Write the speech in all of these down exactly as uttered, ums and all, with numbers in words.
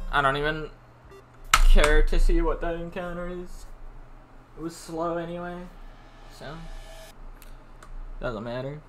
I don't even care to see what that encounter is. It was slow anyway, so doesn't matter.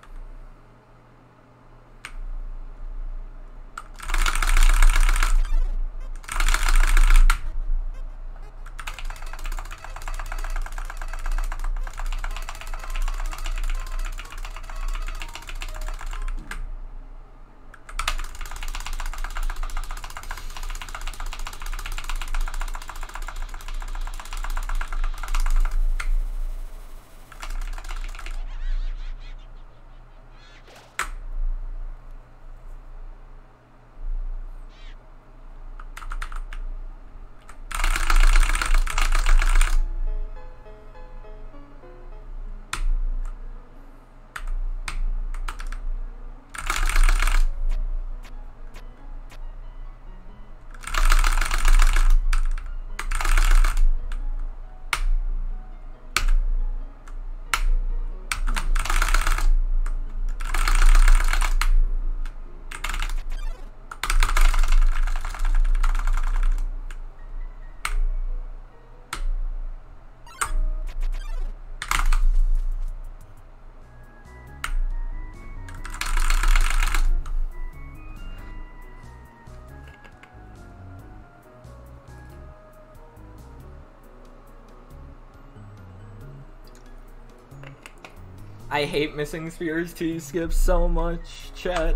I hate missing Spheres two skips so much, chat.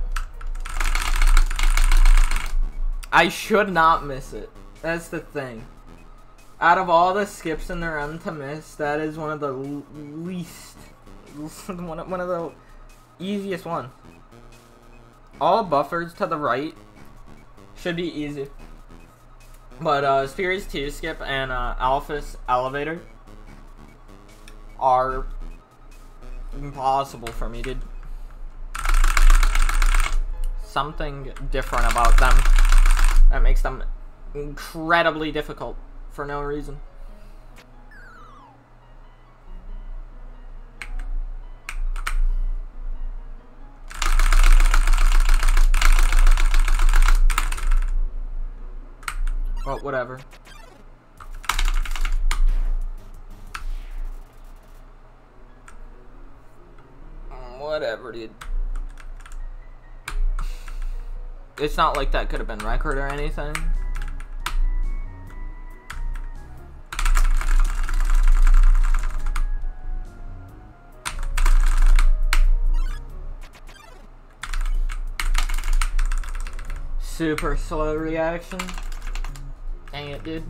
I should not miss it. That's the thing. Out of all the skips in the run to miss, that is one of the least, one of, one of the easiest ones. All buffers to the right should be easy. But uh, Spheres two skip and uh, Alphys Elevator are impossible for me, dude. Something different about them that makes them incredibly difficult for no reason. Well, whatever. Whatever, dude. It's not like that could have been record or anything. Super slow reaction. Dang it, dude.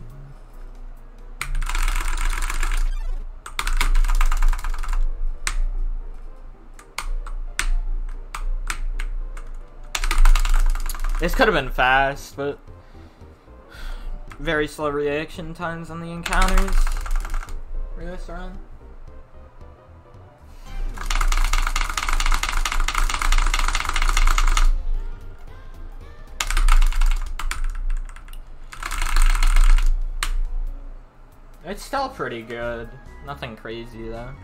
This could have been fast, but very slow reaction times on the encounters for this run. It's still pretty good. Nothing crazy though.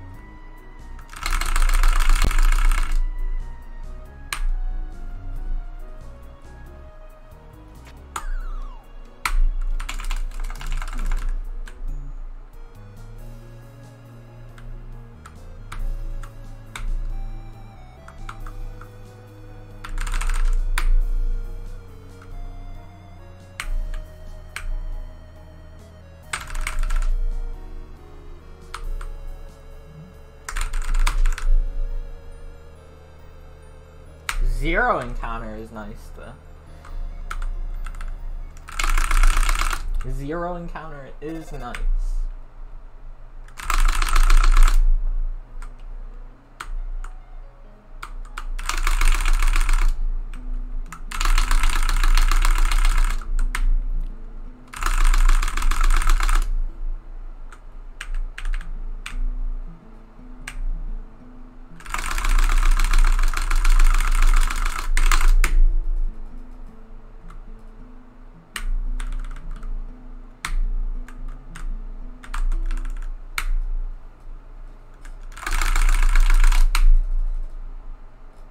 Zero encounter is nice though. Zero encounter is nice.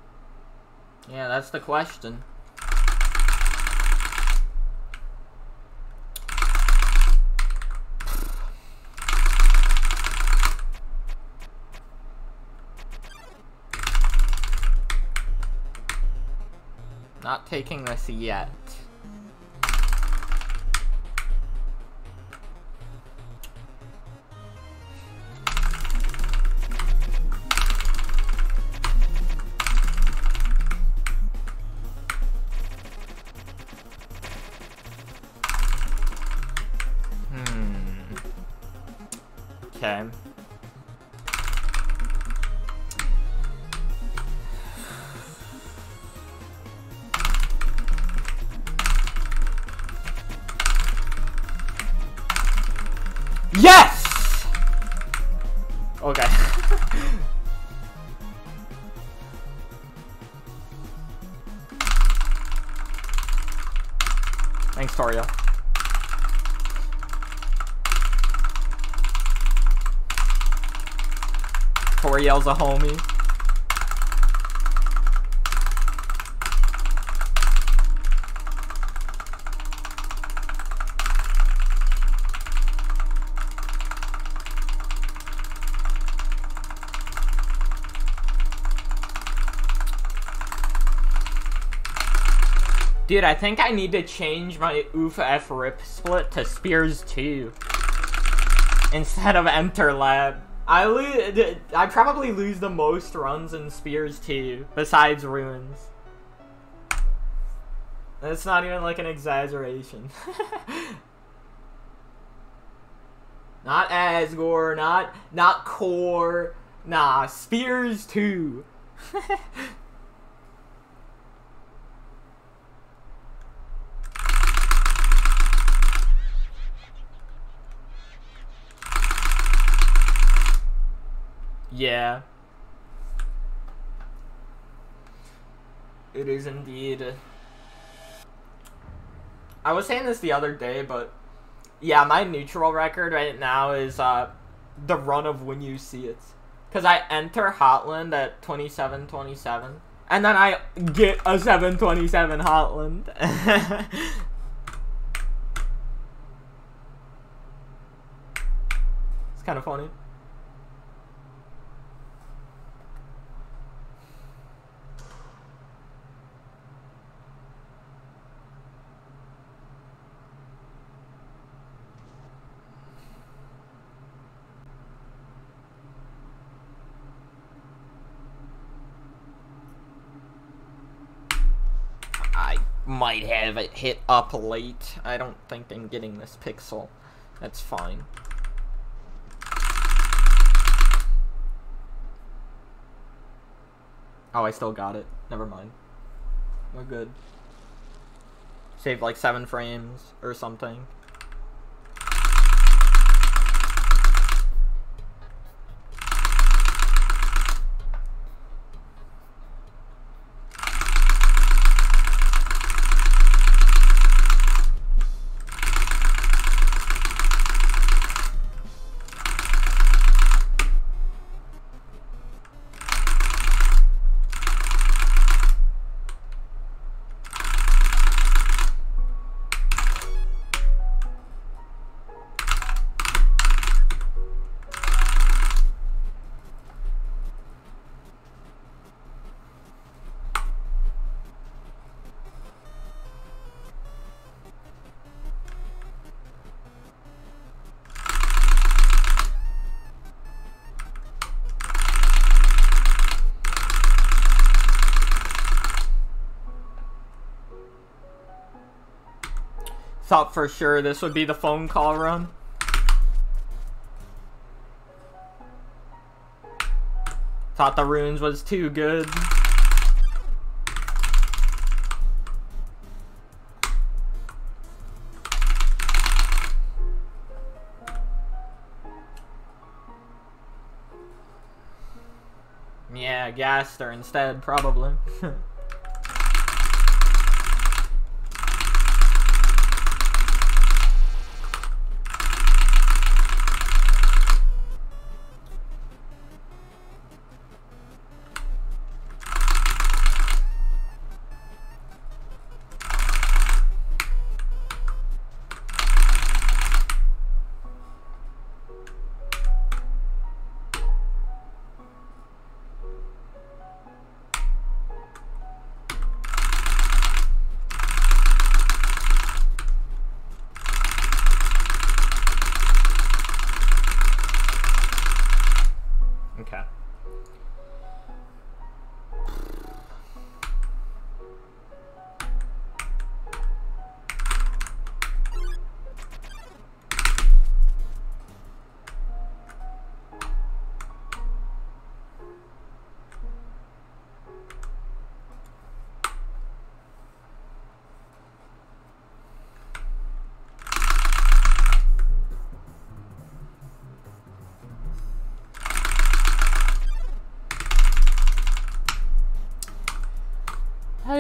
Yeah, that's the question. Not taking this yet. Hmm. Okay. Yes! Okay. Thanks, Toria. Toriel's a homie. Dude, I think I need to change my oof F rip split to Spears two instead of Enter Lab. I lose. I probably lose the most runs in Spears two besides Ruins. That's not even like an exaggeration. Not Asgore, not not Core, nah, Spears two. Yeah. It is indeed. I was saying this the other day, but yeah, my neutral record right now is uh, the run of When You See It. Because I enter Hotland at twenty-seven twenty-seven, and then I get a seven twenty-seven Hotland. It's kind of funny. I might have it hit up late. I don't think I'm getting this pixel. That's fine. Oh, I still got it. Never mind. We're good. Saved like seven frames or something. Thought for sure this would be the phone call run. Thought the runes was too good. Yeah, Gaster instead, probably.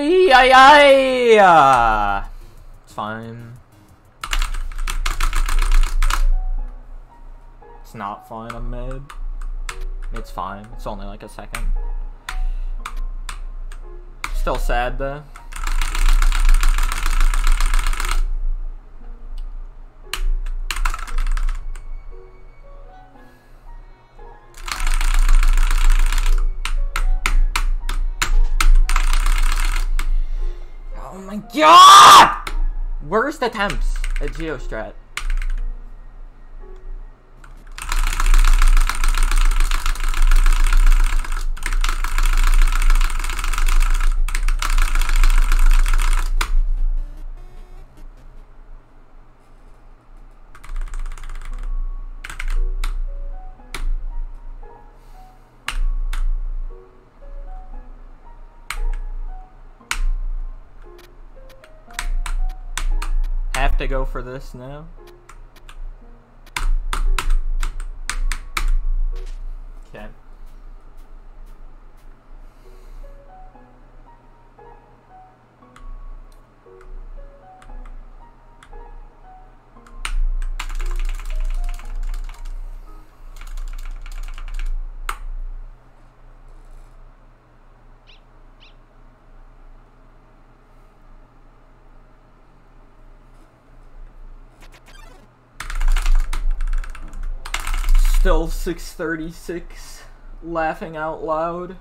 Ay, ay, ay. Uh, it's fine. It's not fine, I'm mid. It's fine. It's only like a second. Still sad though. Oh my god! Worst attempts at Geostrat. Have to go for this now. Okay. Still six thirty-six, laughing out loud.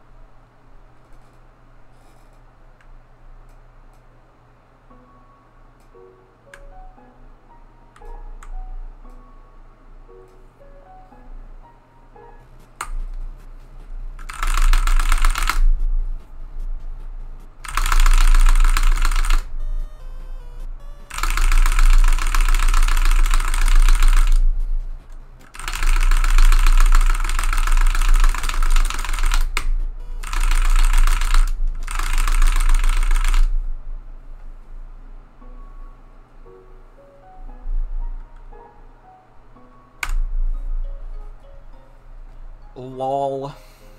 Lol.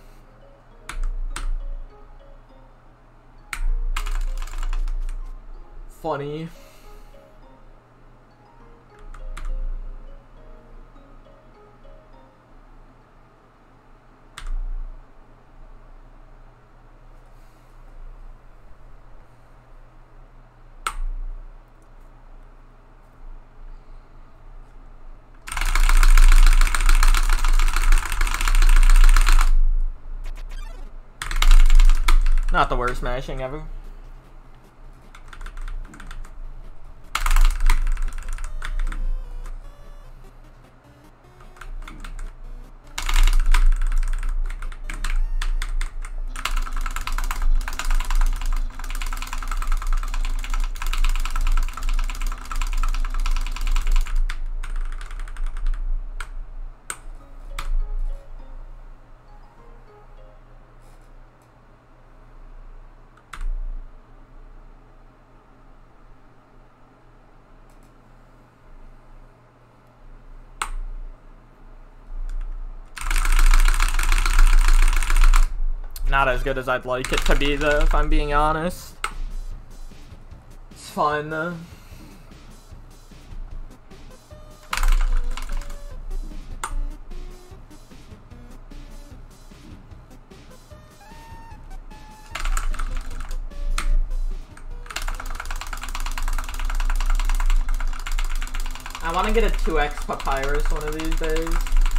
Funny. Not the worst mashing ever. Not as good as I'd like it to be though, if I'm being honest. It's fine though. I want to get a two X Papyrus one of these days.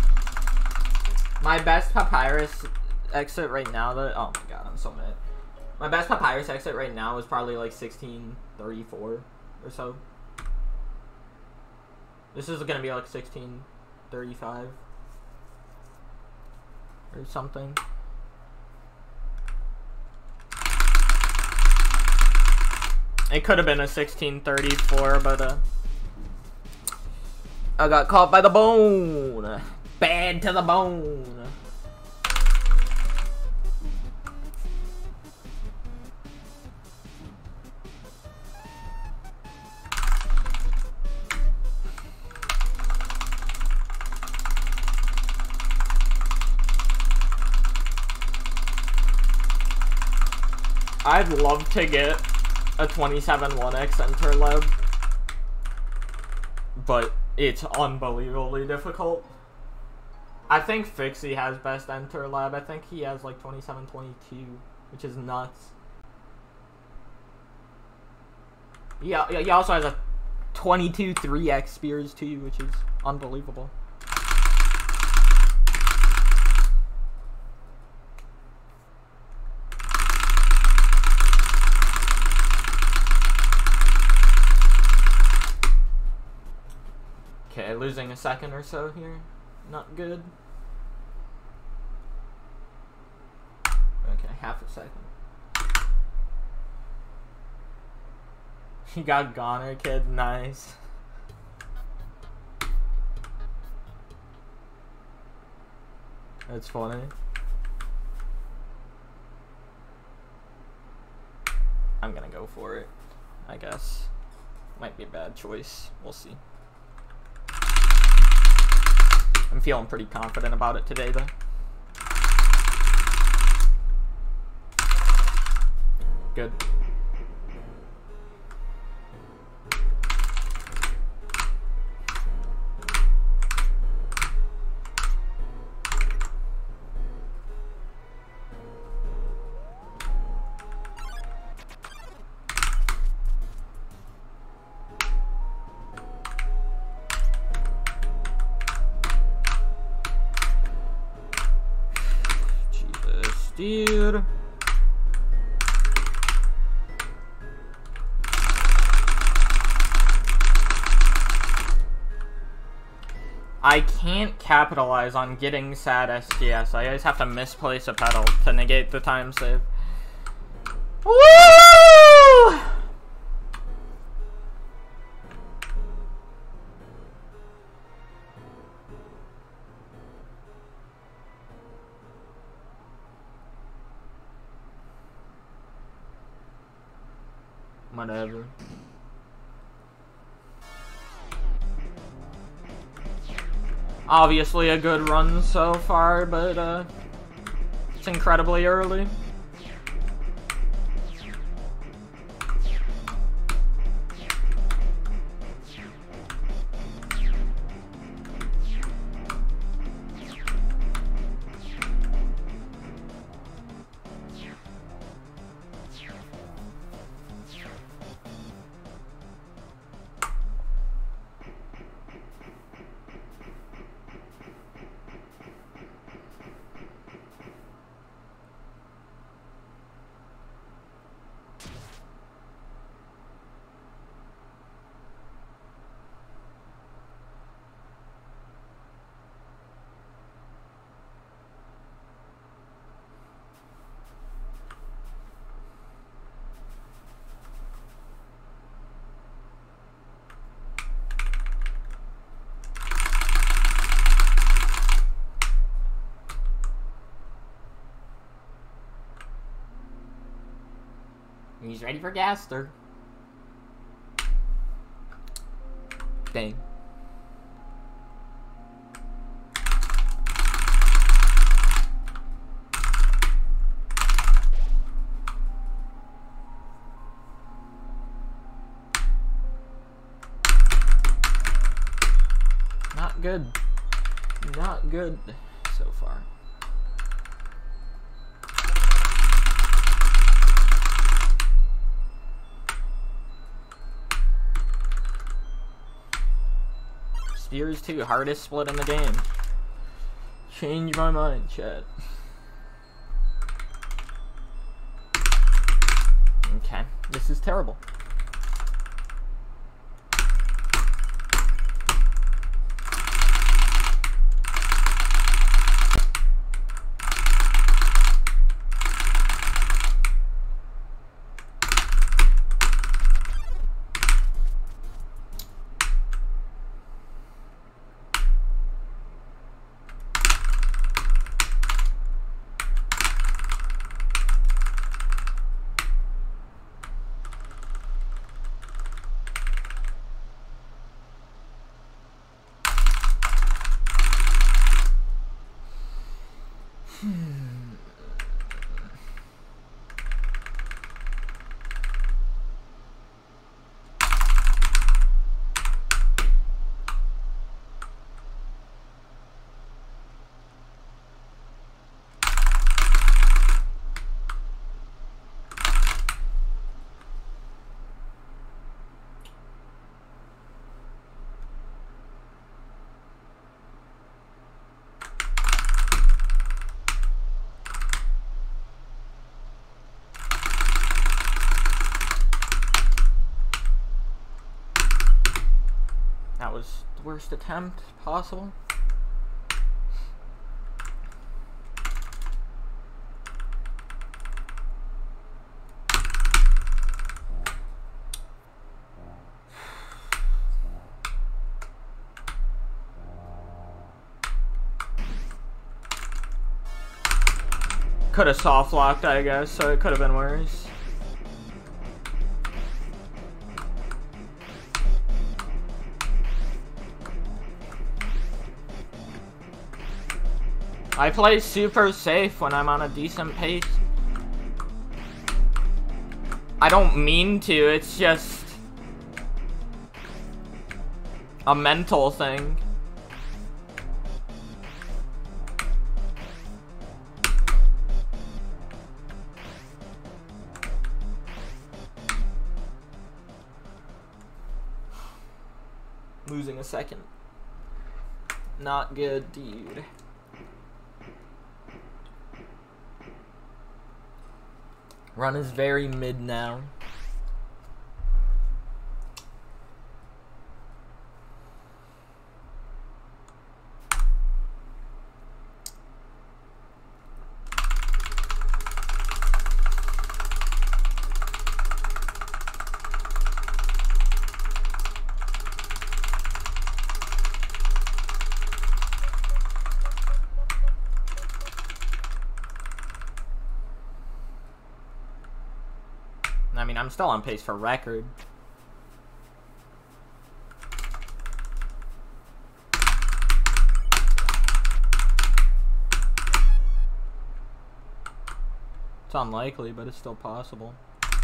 My best Papyrus exit right now, that oh my god, I'm so mad. My best Papyrus exit right now is probably like sixteen thirty-four or so. This is gonna be like sixteen thirty-five or something. It could have been a sixteen thirty-four, but uh, I got caught by the bone. Bad to the bone. I'd love to get a twenty-seven one X Interlab, but it's unbelievably difficult. I think Fixie has best Interlab. I think he has like twenty-seven twenty-two, which is nuts. Yeah, he also has a twenty-two three X Spears too, which is unbelievable. Okay, losing a second or so here. Not good. Okay, half a second. He got Goner Kid, nice. That's funny. I'm gonna go for it, I guess. Might be a bad choice. We'll see. I'm feeling pretty confident about it today, though. Good. Dude. I can't capitalize on getting sad S G S. I always have to misplace a pedal to negate the time save. Woo! Whatever. Obviously a good run so far, but uh, it's incredibly early. He's ready for Gaster. Dang. Not good. Not good so far. Spears two, hardest split in the game. Change my mind, chat. Okay, this is terrible. that was the worst attempt possible. Could have soft locked, I guess, so it could have been worse. I play super safe when I'm on a decent pace. I don't mean to, it's just a mental thing. Losing a second. Not good, dude. Run is very mid now. I mean, I'm still on pace for record. It's unlikely, but it's still possible.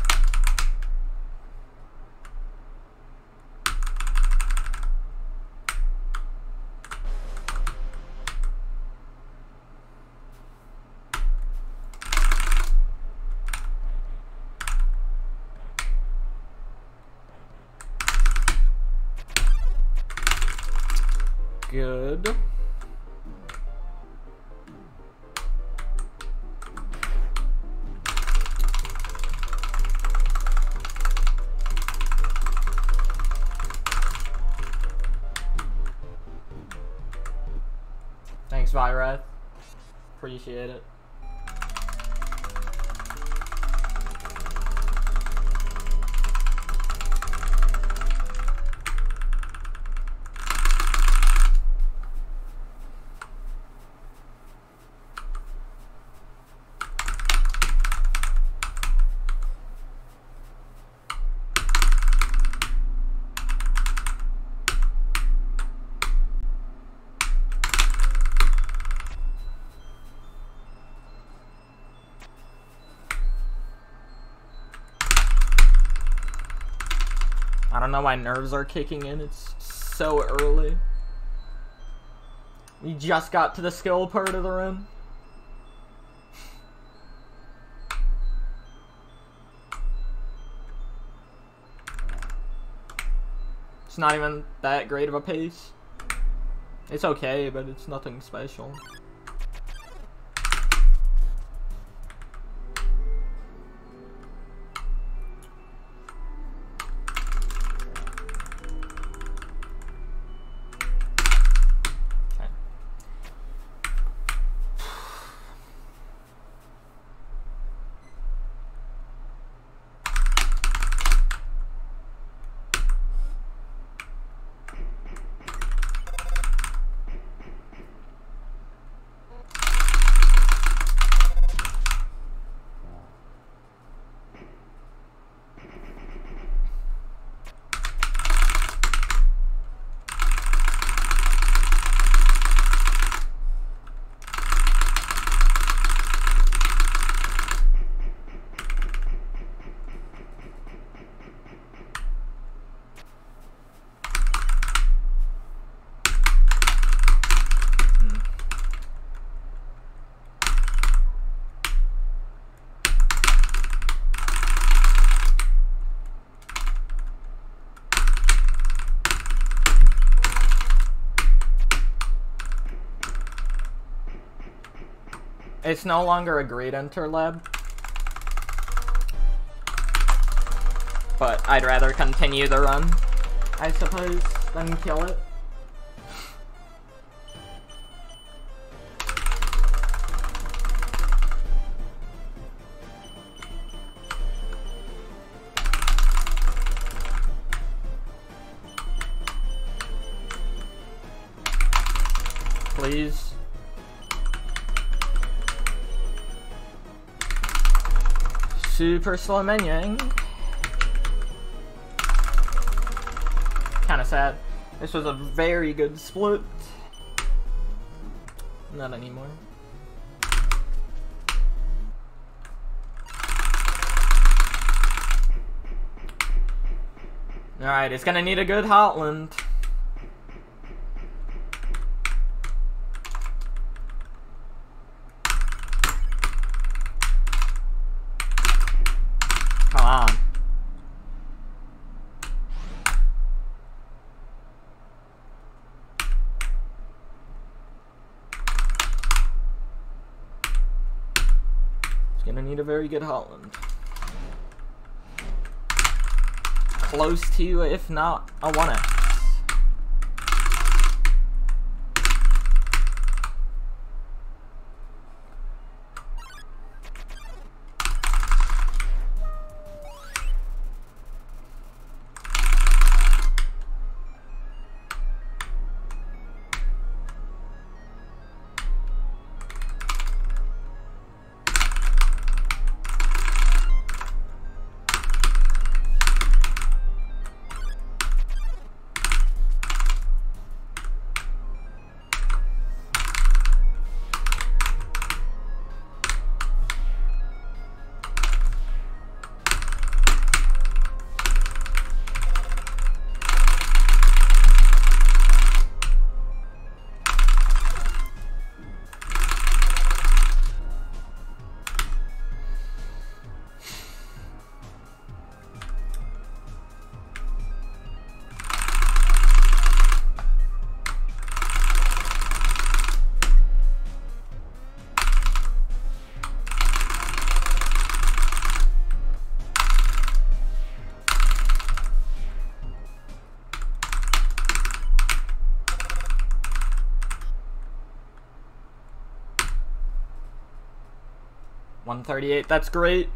Good. Thanks, Vyrath. Appreciate it. I don't know why nerves are kicking in. It's so early. We just got to the skill part of the run. It's not even that great of a pace. It's okay, but it's nothing special. It's no longer a great enter lab, but I'd rather continue the run, I suppose. then kill it. Please. Super slow menuing. Kinda sad. This was a very good split. Not anymore. Alright, it's gonna need a good Hotland. Come on. It's gonna need a very good Hotland. Close to, if not, a one X. one thirty-eight, that's great.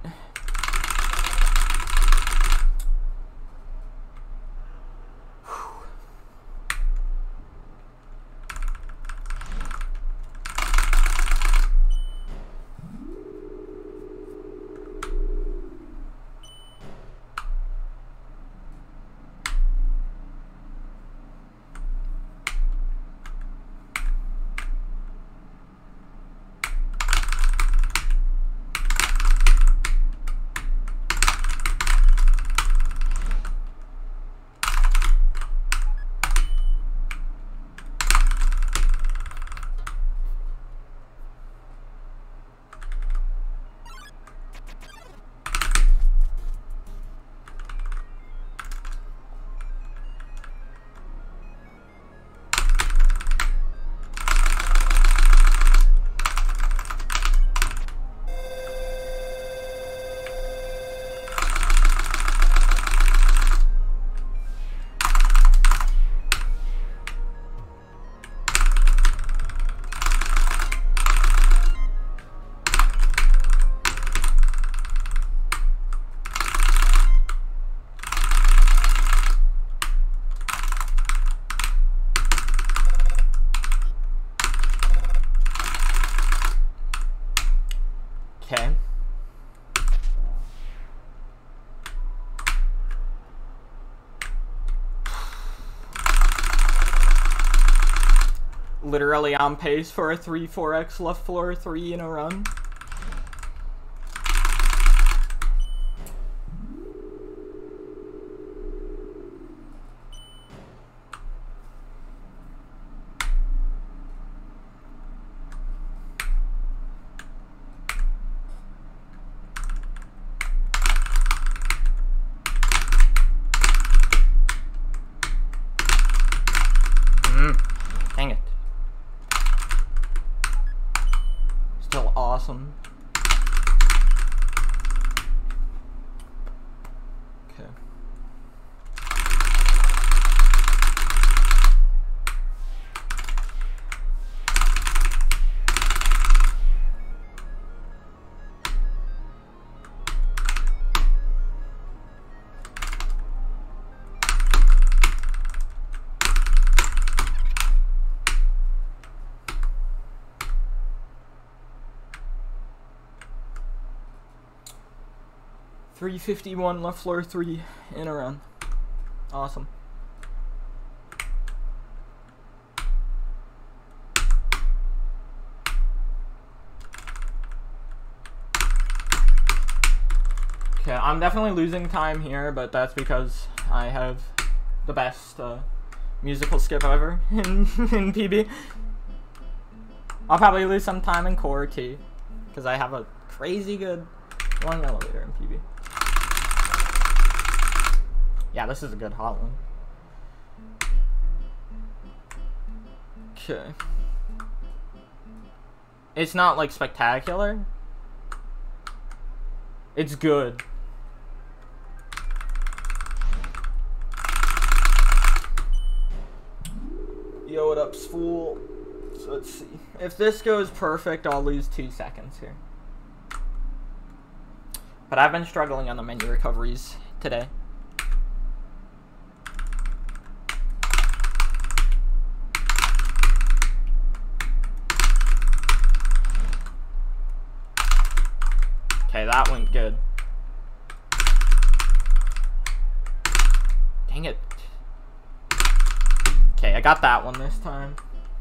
Okay. Literally on pace for a three four X left floor three in a run. Dang it. Still awesome. Okay. three fifty-one left floor three in a run. Awesome. Okay, I'm definitely losing time here, but that's because I have the best uh, musical skip ever in, in P B. I'll probably lose some time in core too, because I have a crazy good long elevator in P B. Yeah, this is a good hot one. Okay. It's not like spectacular. It's good. Yo, what up, Spool? So let's see. If this goes perfect, I'll lose two seconds here. But I've been struggling on the menu recoveries today. Okay, that went good. Dang it. Okay, I got that one this time.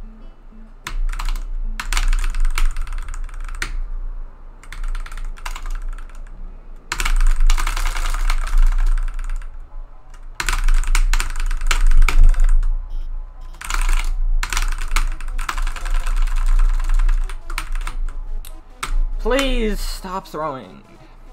Please stop throwing.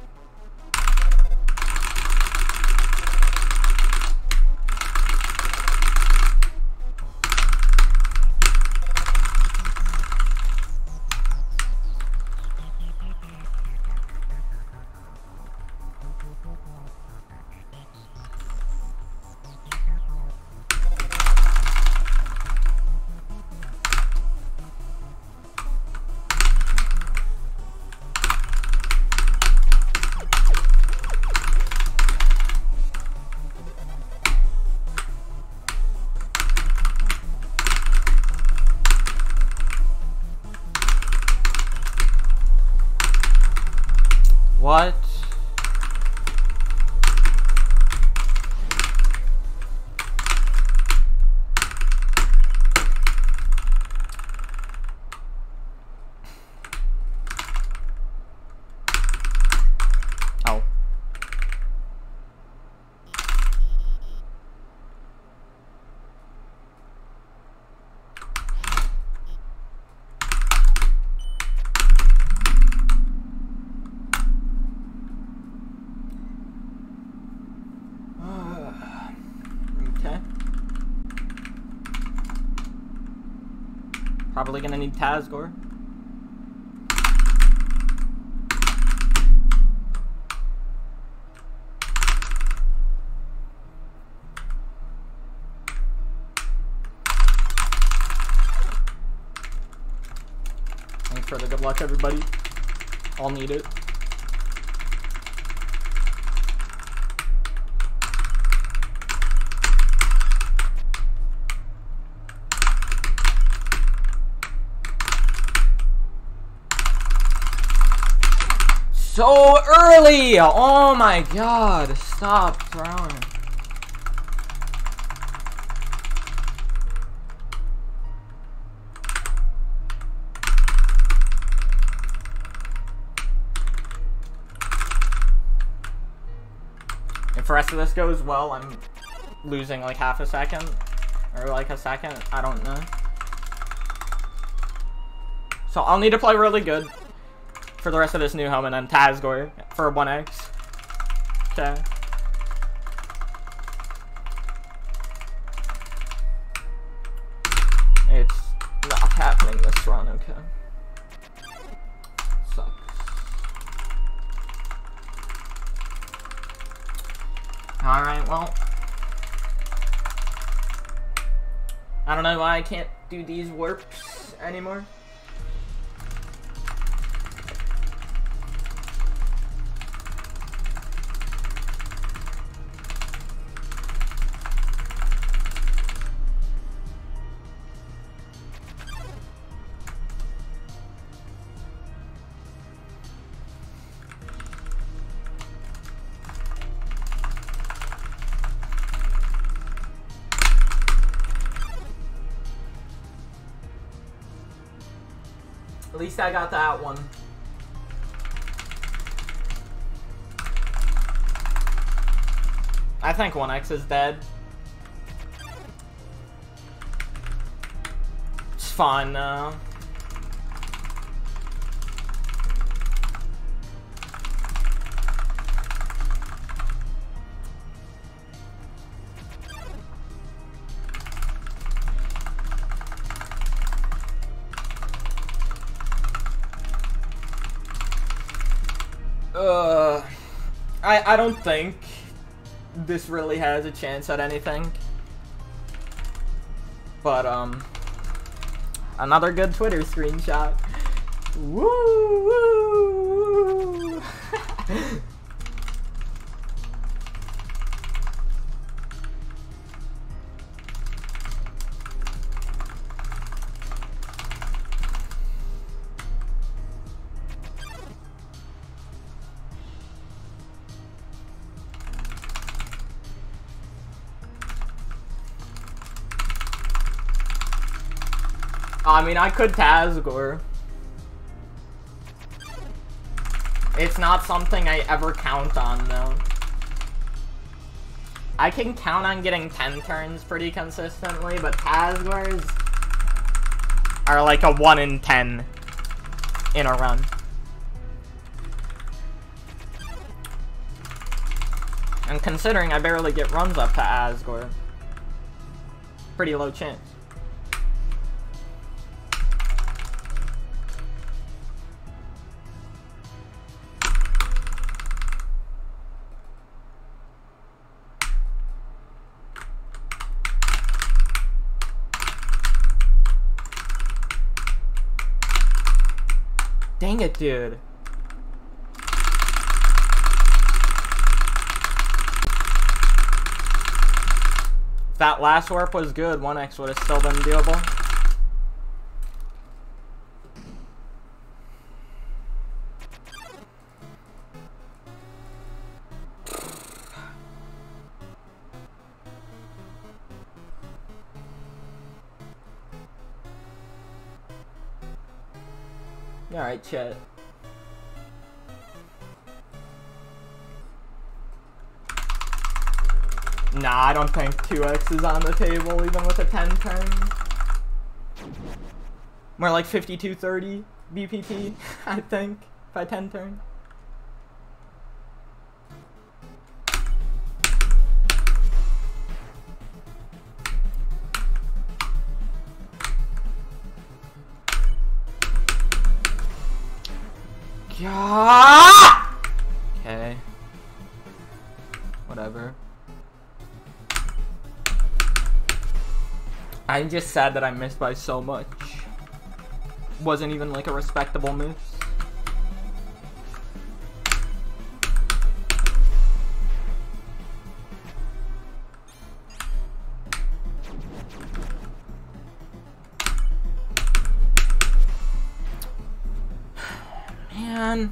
What? Oh. Probably gonna need Tazgore. Thanks for the good luck, everybody. I'll need it. So early! Oh my god, stop throwing. If the rest of this goes well, I'm losing like half a second. Or like a second, I don't know. So I'll need to play really good for the rest of this new home, and then Tazgore for one X. Okay. It's not happening this run, okay. Sucks. Alright, well. I don't know why I can't do these warps anymore. At least I got that one. I think one X is dead. It's fine now. Uh, I I don't think this really has a chance at anything. But um, another good Twitter screenshot. Woo woo. I mean, I could Tazgor. It's not something I ever count on, though. I can count on getting ten turns pretty consistently, but Tazgors are like a one in ten in a run. And considering I barely get runs up to Asgore, pretty low chance. Dang it, dude. If that last warp was good, one X would have still been doable. Alright, chat. Nah, I don't think two X is on the table, even with a ten turn. More like fifty-two thirty B P T, I think, by ten turn. Yeah. Okay. Whatever. I'm just sad that I missed by so much. Wasn't even like a respectable miss. Man.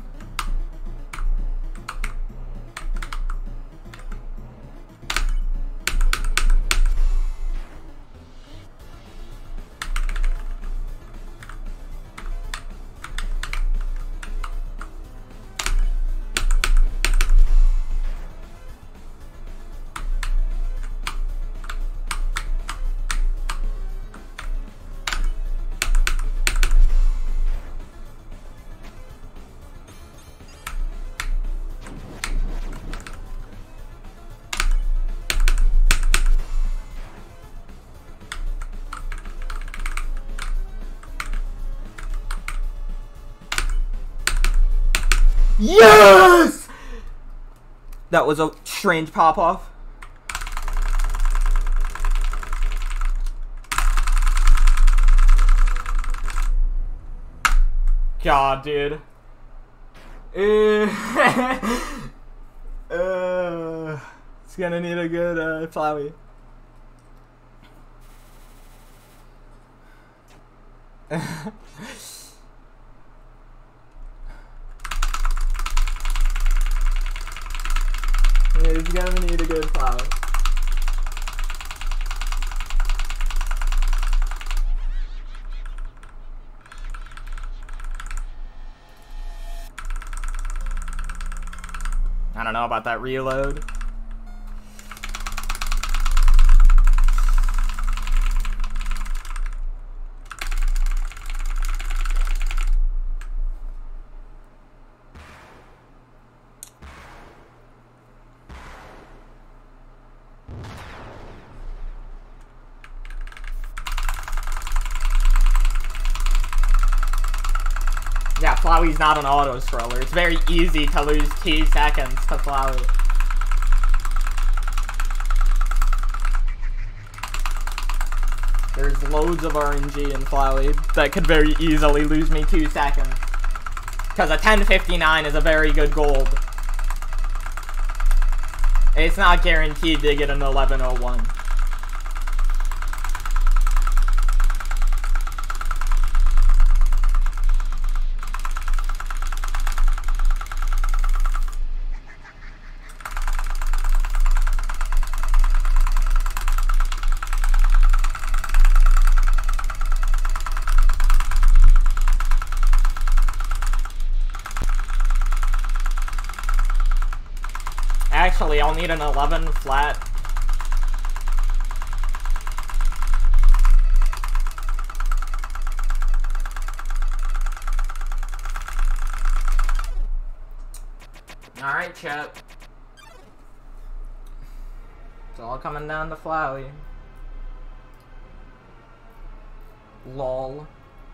Yes! That was a strange pop-off. God, dude. Uh, uh, it's gonna need a good uh, Flowey. It's gonna need a good flower. know about that reload. Yeah, Flowey's not an auto scroller. It's very easy to lose two seconds to Flowey. There's loads of R N G in Flowey that could very easily lose me two seconds. Because a ten fifty-nine is a very good gold. It's not guaranteed to get an eleven oh one. Actually, I'll need an eleven flat. Alright, chat. It's all coming down to Flowey. Lol.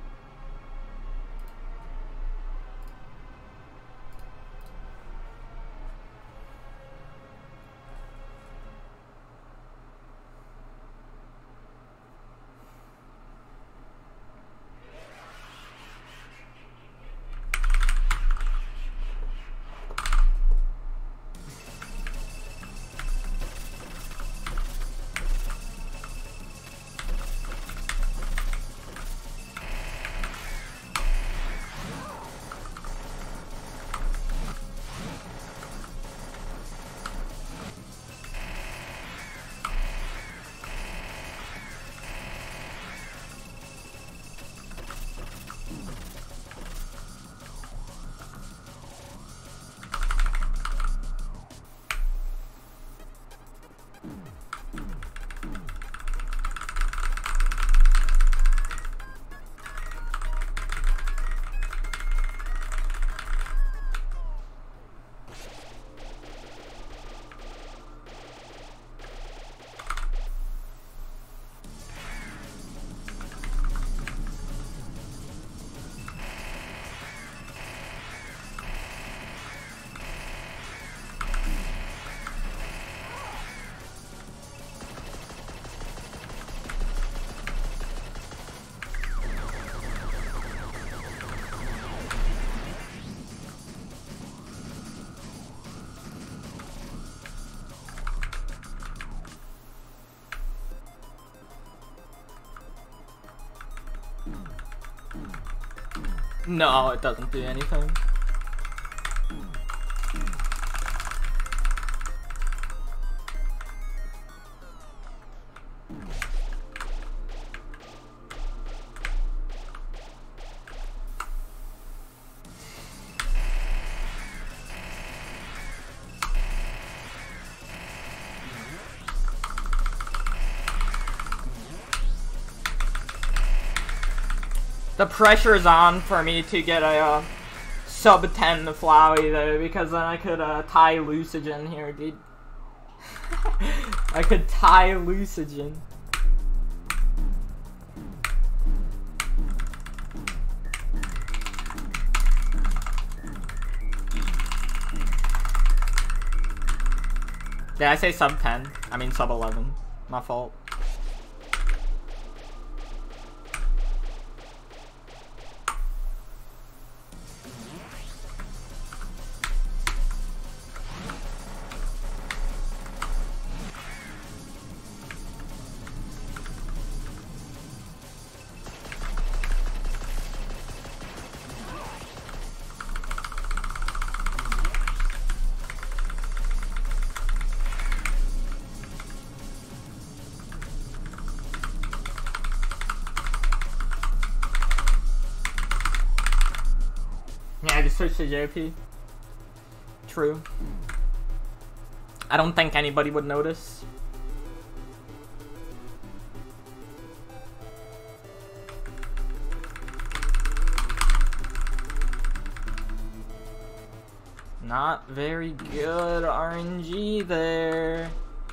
No, it doesn't do anything. The pressure is on for me to get a uh, sub ten Flowey though, because then I could uh, tie Lucigen here, dude. I could tie Lucigen. Did I say sub ten? I mean sub eleven. My fault. Yeah, I just switched to J P. True. I don't think anybody would notice. Not very good R N G there.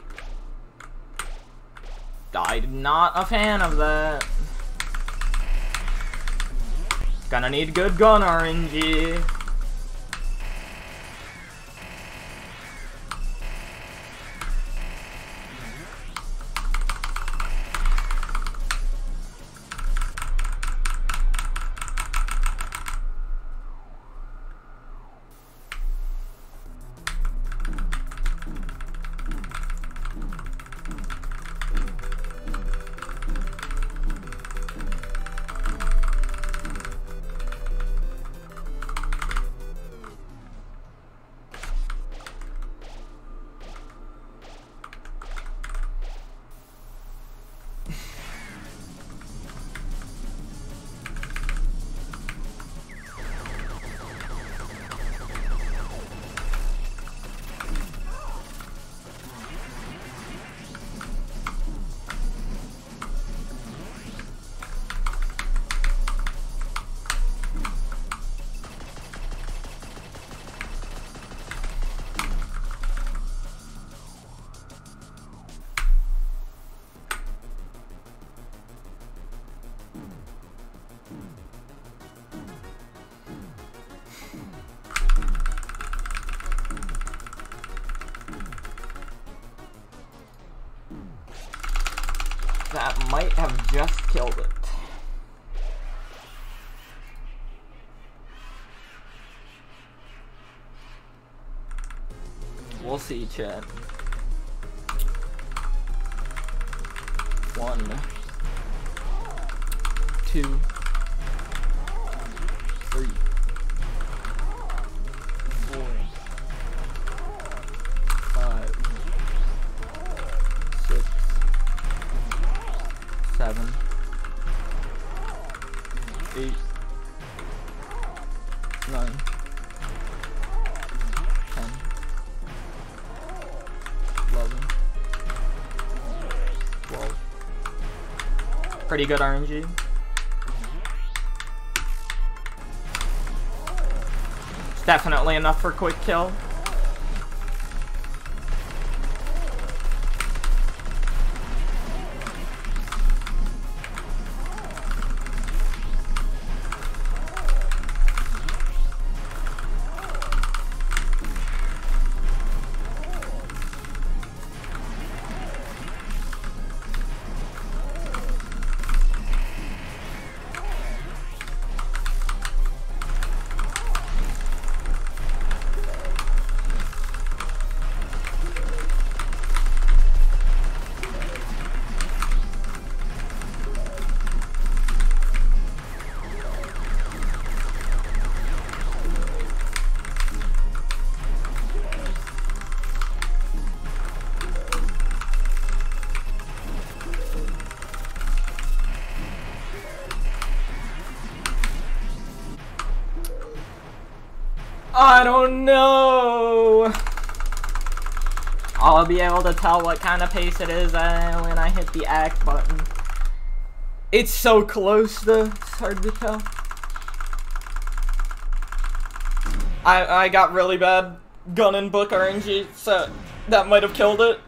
I'm not a fan of that. Gonna need good gun R N G. That might have just killed it. We'll see, chat. One, two, three, four, five, six, seven, eight, nine, ten, eleven, twelve. Pretty good R N G. It's definitely enough for quick kill. I don't know. I'll be able to tell what kind of pace it is uh, when I hit the act button. It's so close though, it's hard to tell. I, I got really bad gun and book R N G, so that might have killed it.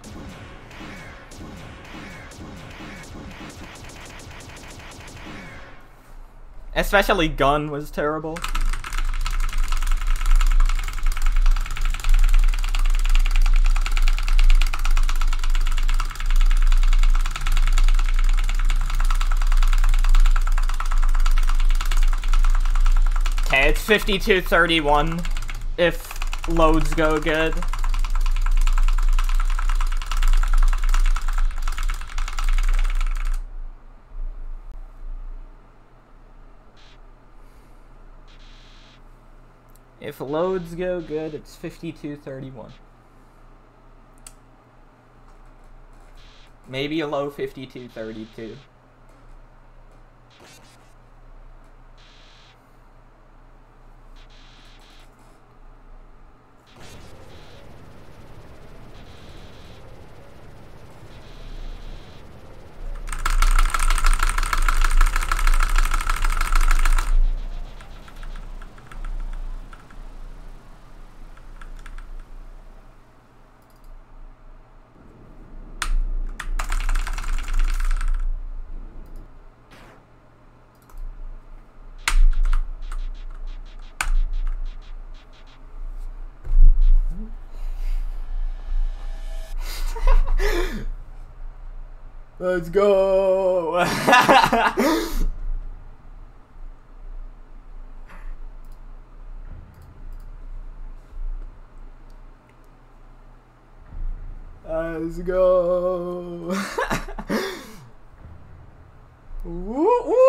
Especially gun was terrible. Okay, it's fifty-two thirty-one if loads go good. If loads go good, it's fifty-two thirty-one. Maybe a low fifty-two thirty-two. Let's go. Let's go. Woo, woo.